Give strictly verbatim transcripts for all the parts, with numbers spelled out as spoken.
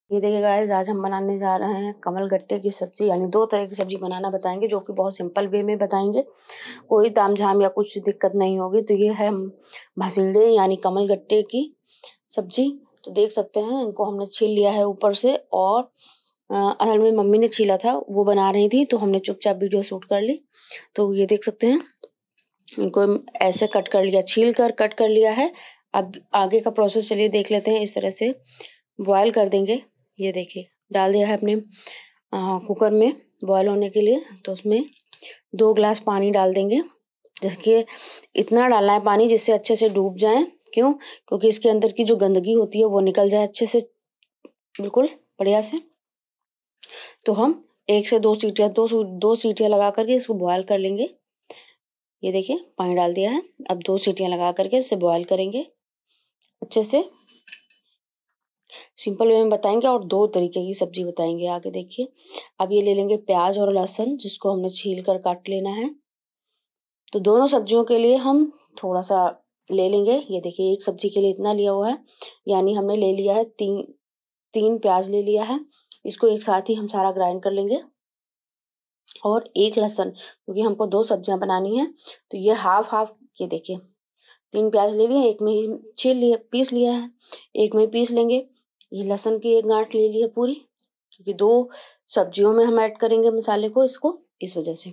ये देखिए गाइस, आज हम बनाने जा रहे हैं कमल गट्टे की सब्जी, यानी दो तरह की सब्जी बनाना बताएंगे जो कि बहुत सिंपल वे में बताएंगे। कोई तामझाम या कुछ दिक्कत नहीं होगी। तो ये है भसीड़े यानी कमल गट्टे की सब्जी। तो देख सकते हैं, इनको हमने छील लिया है ऊपर से, और असल में मम्मी ने छीला था, वो बना रही थी तो हमने चुपचाप वीडियो शूट कर ली। तो ये देख सकते हैं, इनको ऐसे कट कर लिया, छील कर कट कर लिया है। अब आगे का प्रोसेस चलिए देख लेते हैं। इस तरह से बॉयल कर देंगे। ये देखिए, डाल दिया है अपने आ, कुकर में बॉयल होने के लिए। तो उसमें दो ग्लास पानी डाल देंगे। देखिए, इतना डालना है पानी जिससे अच्छे से डूब जाए। क्यों? क्योंकि इसके अंदर की जो गंदगी होती है वो निकल जाए अच्छे से, बिल्कुल बढ़िया से। तो हम एक से दो सीटियाँ दो दो सीटियाँ लगा करके इसको बॉयल कर लेंगे। ये देखिए, पानी डाल दिया है। अब दो सीटियाँ लगा करके इसे बॉयल करेंगे अच्छे से। सिंपल वे में बताएंगे और दो तरीके की सब्जी बताएंगे आगे। देखिए, अब ये ले लेंगे प्याज और लहसुन, जिसको हमने छील कर काट लेना है। तो दोनों सब्जियों के लिए हम थोड़ा सा ले लेंगे। ये देखिए, एक सब्जी के लिए इतना लिया हुआ है, यानी हमने ले लिया है तीन तीन प्याज ले लिया है। इसको एक साथ ही हम सारा ग्राइंड कर लेंगे। और एक लहसुन, क्योंकि हमको दो सब्जियां बनानी है तो ये हाफ हाफ। ये देखिए, तीन प्याज ले लिए, एक में ही छील लिए पीस लिया है, एक में पीस लेंगे। ये लहसुन की एक गांठ ले ली है पूरी, क्योंकि दो सब्जियों में हम ऐड करेंगे मसाले को, इसको इस वजह से।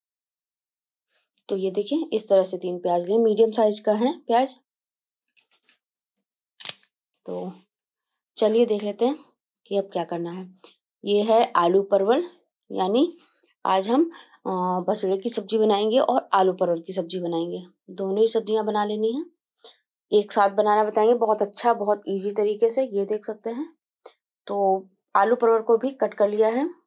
तो ये देखिए, इस तरह से तीन प्याज लिए, मीडियम साइज का है प्याज। तो चलिए देख लेते हैं कि अब क्या करना है। ये है आलू परवल, यानी आज हम बसड़े की सब्जी बनाएंगे और आलू परवल की सब्जी बनाएंगे। दोनों ही सब्जियां बना लेनी है, एक साथ बनाना बताएंगे, बहुत अच्छा, बहुत इजी तरीके से। ये देख सकते हैं। तो आलू परवल को भी कट कर लिया है।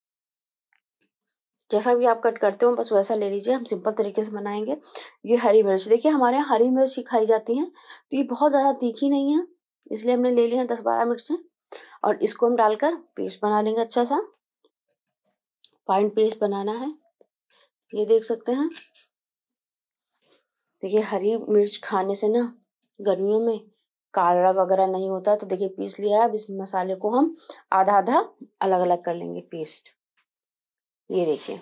जैसा भी आप कट करते हो बस वैसा ले लीजिए, हम सिंपल तरीके से बनाएंगे। ये हरी मिर्च, देखिए हमारे यहाँ हरी मिर्च ही खाई जाती है, तो ये बहुत ज़्यादा तीखी नहीं है, इसलिए हमने ले लिया है दस बारह मिर्चें। और इसको हम डालकर पेस्ट बना लेंगे, अच्छा सा फाइन पेस्ट बनाना है। ये देख सकते हैं। देखिए, हरी मिर्च खाने से ना गर्मियों में काढ़ा वगैरह नहीं होता। तो देखिए, पीस लिया है। अब इस मसाले को हम आधा आधा अलग अलग कर लेंगे पेस्ट। ये देखिए,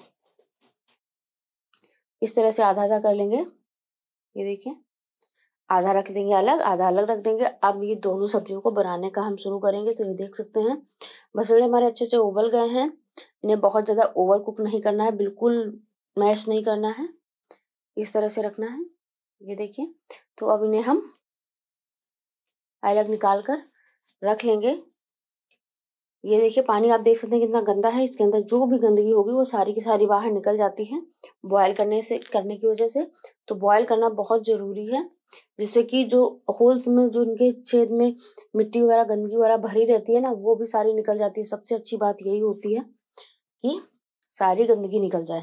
इस तरह से आधा आधा कर लेंगे। ये देखिए, आधा रख देंगे अलग, आधा अलग रख देंगे। अब ये दोनों सब्जियों को बनाने का हम शुरू करेंगे। तो ये देख सकते हैं, बसड़े हमारे अच्छे से उबल गए हैं। इन्हें बहुत ज़्यादा ओवर कुक नहीं करना है, बिल्कुल मैश नहीं करना है, इस तरह से रखना है। ये देखिए, तो अब इन्हें हम अलग निकाल कर रख लेंगे। ये देखिए, पानी आप देख सकते हैं कितना गंदा है। इसके अंदर जो भी गंदगी होगी वो सारी की सारी बाहर निकल जाती है बॉयल करने से करने की वजह से। तो बॉयल करना बहुत ज़रूरी है, जिससे कि जो होल्स में, जो इनके छेद में मिट्टी वगैरह गंदगी वगैरह भरी रहती है ना, वो भी सारी निकल जाती है। सबसे अच्छी बात यही होती है कि सारी गंदगी निकल जाए।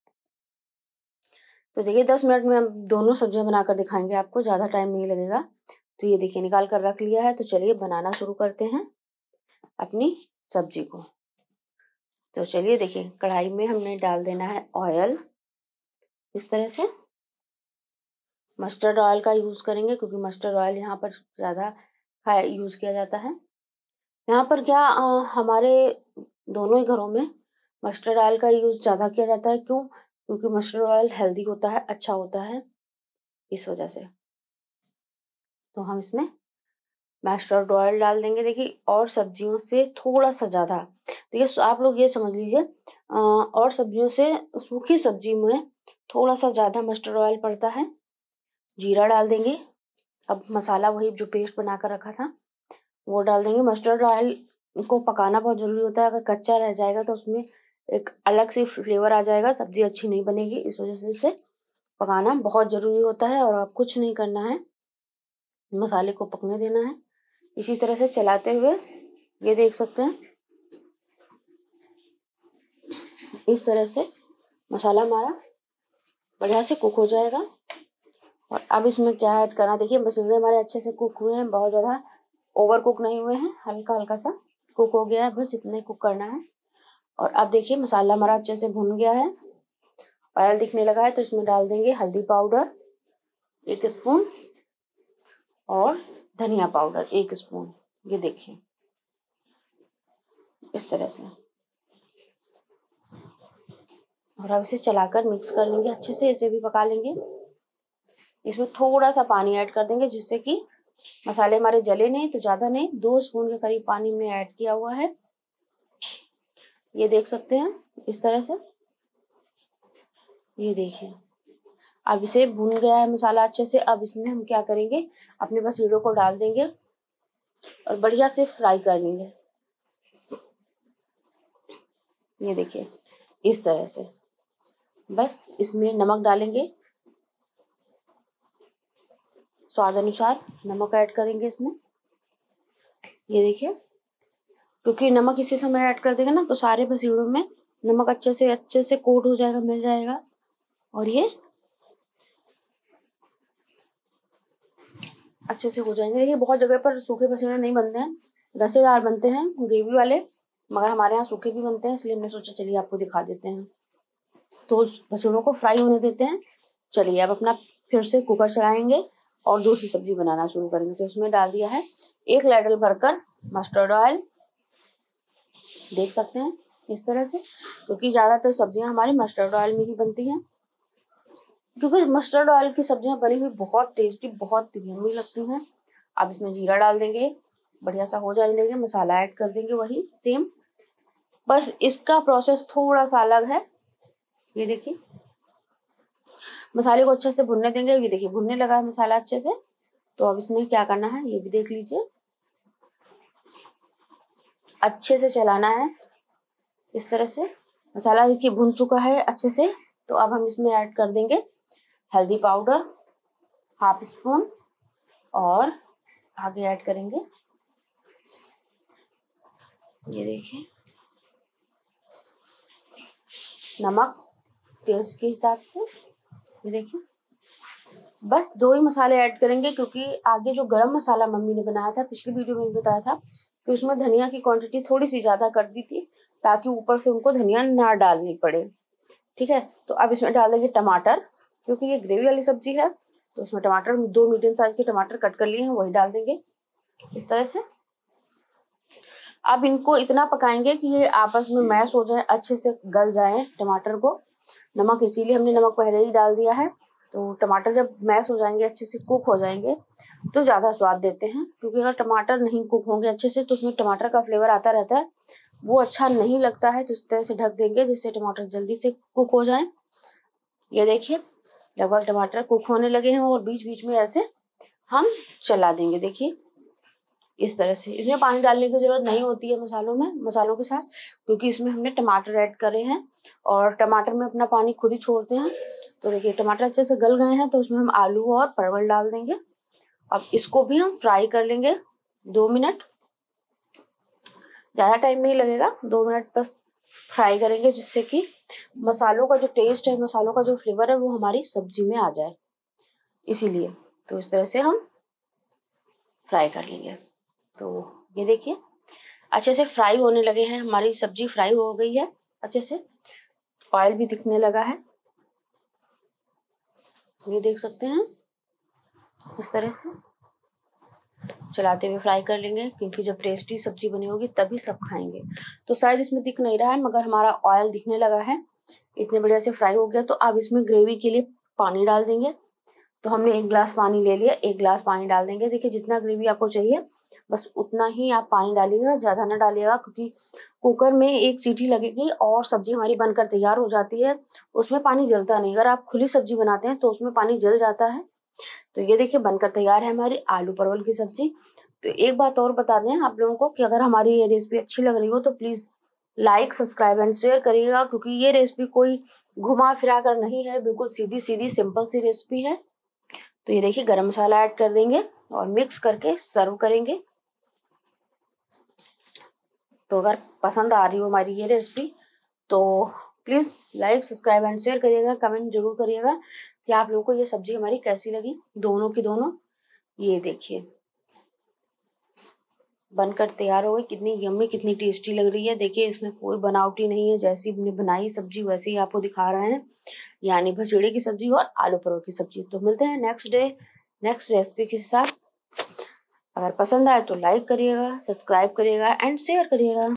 तो देखिए, दस मिनट में हम दोनों सब्जियां बनाकर दिखाएंगे आपको, ज़्यादा टाइम नहीं लगेगा। तो ये देखिए, निकाल कर रख लिया है। तो चलिए बनाना शुरू करते हैं अपनी सब्जी को। तो चलिए देखिए, कढ़ाई में हमने डाल देना है ऑयल। इस तरह से मस्टर्ड ऑयल का यूज़ करेंगे, क्योंकि मस्टर्ड ऑयल यहाँ पर ज़्यादा यूज़ किया जाता है। यहाँ पर क्या आ, हमारे दोनों ही घरों में मस्टर्ड ऑयल का यूज़ ज़्यादा किया जाता है। क्यों? क्योंकि मस्टर्ड ऑयल हेल्दी होता है, अच्छा होता है, इस वजह से। तो हम इसमें मस्टर्ड ऑयल डाल देंगे। देखिए, और सब्जियों से थोड़ा सा ज़्यादा, देखिए आप लोग ये समझ लीजिए, और सब्जियों से सूखी सब्जी में थोड़ा सा ज़्यादा मस्टर्ड ऑयल पड़ता है। जीरा डाल देंगे। अब मसाला वही जो पेस्ट बना कर रखा था वो डाल देंगे। मस्टर्ड ऑयल को पकाना बहुत ज़रूरी होता है, अगर कच्चा रह जाएगा तो उसमें एक अलग से फ्लेवर आ जाएगा, सब्जी अच्छी नहीं बनेगी। इस वजह से इसे पकाना बहुत ज़रूरी होता है। और आप कुछ नहीं करना है, मसाले को पकने देना है इसी तरह से चलाते हुए। ये देख सकते हैं, इस तरह से मसाला हमारा बढ़िया से कुक हो जाएगा। और अब इसमें क्या ऐड करना, देखिए मसाले हमारे अच्छे से कुक हुए हैं, बहुत ज़्यादा ओवर कुक नहीं हुए हैं, हल्का हल्का सा कुक हो गया है, बस इतने कुक करना है। और अब देखिए, मसाला हमारा अच्छे से भुन गया है, ऑयल दिखने लगा है। तो इसमें डाल देंगे हल्दी पाउडर एक स्पून और धनिया पाउडर एक स्पून। ये देखिए, इस तरह से। और अब इसे चलाकर मिक्स कर लेंगे अच्छे से, इसे भी पका लेंगे। इसमें थोड़ा सा पानी ऐड कर देंगे जिससे कि मसाले हमारे जले नहीं, तो ज्यादा नहीं, दो स्पून के करीब पानी हमने ऐड किया हुआ है। ये देख सकते हैं इस तरह से। ये देखिए अब इसे भुन गया है मसाला अच्छे से। अब इसमें हम क्या करेंगे, अपने मसालों को डाल देंगे और बढ़िया से फ्राई कर लेंगे। ये देखिए इस तरह से। बस इसमें नमक डालेंगे, स्वाद अनुसार नमक ऐड करेंगे इसमें। ये देखिए, क्योंकि नमक इसी समय ऐड कर देंगे ना तो सारे मसालों में नमक अच्छे से अच्छे से कोट हो जाएगा, मिल जाएगा। और ये अच्छे से हो जाएंगे। देखिए बहुत जगह पर सूखे पसीने नहीं बनते हैं, रसेदार बनते हैं ग्रेवी वाले, मगर हमारे यहाँ सूखे भी बनते हैं, इसलिए हमने सोचा चलिए आपको दिखा देते हैं। तो पसीनों को फ्राई होने देते हैं। चलिए अब अपना फिर से कुकर चलाएंगे और दूसरी सब्जी बनाना शुरू करेंगे। तो उसमें डाल दिया है एक लीटर भरकर मस्टर्ड ऑयल, देख सकते हैं इस तरह से, क्योंकि ज्यादातर सब्जियां हमारी मस्टर्ड ऑयल में ही बनती हैं। क्योंकि मस्टर्ड ऑयल की सब्जियां बनी हुई बहुत टेस्टी, बहुत यम्मी लगती हैं। अब इसमें जीरा डाल देंगे, बढ़िया सा हो जाने देंगे। मसाला ऐड कर देंगे वही सेम, बस इसका प्रोसेस थोड़ा सा अलग है। ये देखिए मसाले को अच्छे से भुनने देंगे। ये देखिए भुनने लगा है मसाला अच्छे से। तो अब इसमें क्या करना है ये भी देख लीजिए, अच्छे से चलाना है इस तरह से। मसाला देखिए भुन चुका है अच्छे से। तो अब हम इसमें ऐड कर देंगे हल्दी पाउडर हाफ स्पून, और आगे ऐड करेंगे ये देखिए नमक टेस्ट के हिसाब से। ये देखिए बस दो ही मसाले ऐड करेंगे, क्योंकि आगे जो गरम मसाला मम्मी ने बनाया था, पिछली वीडियो में भी बताया था कि उसमें धनिया की क्वांटिटी थोड़ी सी ज्यादा कर दी थी ताकि ऊपर से उनको धनिया ना डालनी पड़े। ठीक है, तो अब इसमें डाल देंगे टमाटर, क्योंकि ये ग्रेवी वाली सब्जी है तो इसमें टमाटर दो मीडियम साइज के टमाटर कट कर लिए हैं, वही डाल देंगे इस तरह से। अब इनको इतना पकाएंगे कि ये आपस में मैश हो जाए, अच्छे से गल जाए टमाटर को। नमक इसीलिए हमने नमक पहले ही डाल दिया है। तो टमाटर जब मैश हो जाएंगे, अच्छे से कुक हो जाएंगे, तो ज्यादा स्वाद देते हैं। क्योंकि अगर टमाटर नहीं कुक होंगे अच्छे से तो उसमें टमाटर का फ्लेवर आता रहता है, वो अच्छा नहीं लगता है। तो इस तरह से ढक देंगे जिससे टमाटर जल्दी से कुक हो जाए। ये देखिए लगभग टमाटर कुक होने लगे हैं और बीच बीच में ऐसे हम चला देंगे। देखिए इस तरह से। इसमें पानी डालने की जरूरत नहीं होती है मसालों में, मसालों के साथ, क्योंकि इसमें हमने टमाटर ऐड करे हैं और टमाटर में अपना पानी खुद ही छोड़ते हैं। तो देखिए टमाटर अच्छे से गल गए हैं, तो उसमें हम आलू और परवल डाल देंगे। अब इसको भी हम फ्राई कर लेंगे दो मिनट, ज्यादा टाइम नहीं लगेगा, दो मिनट बस फ्राई करेंगे, जिससे कि मसालों का जो टेस्ट है, मसालों का जो फ्लेवर है, वो हमारी सब्जी में आ जाए, इसीलिए। तो इस तरह से हम फ्राई कर लेंगे। तो ये देखिए अच्छे से फ्राई होने लगे हैं, हमारी सब्जी फ्राई हो गई है अच्छे से, ऑयल भी दिखने लगा है, ये देख सकते हैं इस तरह से। चलाते हुए फ्राई कर लेंगे, क्योंकि जब टेस्टी सब्जी बनी होगी तभी सब खाएंगे। तो शायद इसमें दिख नहीं रहा है, मगर हमारा ऑयल दिखने लगा है, इतने बढ़िया से फ्राई हो गया। तो अब इसमें ग्रेवी के लिए पानी डाल देंगे। तो हमने एक गिलास पानी ले लिया, एक गिलास पानी डाल देंगे। देखिए जितना ग्रेवी आपको चाहिए बस उतना ही आप पानी डालिएगा, ज्यादा ना डालिएगा, क्योंकि कुकर में एक सीटी लगेगी और सब्जी हमारी बनकर तैयार हो जाती है, उसमें पानी जलता नहीं। अगर आप खुली सब्जी बनाते हैं तो उसमें पानी जल जाता है। तो ये देखिए बनकर तैयार है हमारी आलू परवल की सब्जी। तो एक बात और बता दें आप लोगों को कि अगर हमारी ये रेसिपी अच्छी लग रही हो तो please like subscribe and share करिएगा, क्योंकि ये रेसिपी कोई घुमा फिरा कर नहीं है, बिल्कुल सीधी सीधी सिंपल सी रेसिपी है। तो ये देखिए गरम मसाला ऐड कर देंगे और मिक्स करके सर्व करेंगे। तो अगर पसंद आ रही हो हमारी ये रेसिपी तो please like subscribe and share करिएगा, कमेंट जरूर करिएगा कि आप लोगों को ये सब्जी हमारी कैसी लगी, दोनों की दोनों। ये देखिए बनकर तैयार हो गई, कितनी यम्मी कितनी टेस्टी लग रही है। देखिए इसमें कोई बनावटी नहीं है, जैसी हमने बनाई सब्जी वैसे ही आपको दिखा रहे हैं, यानी भसीड़े की सब्जी और आलू परवल की सब्जी। तो मिलते हैं नेक्स्ट डे नेक्स्ट रेसिपी के साथ। अगर पसंद आए तो लाइक करिएगा, सब्सक्राइब करिएगा एंड शेयर करिएगा।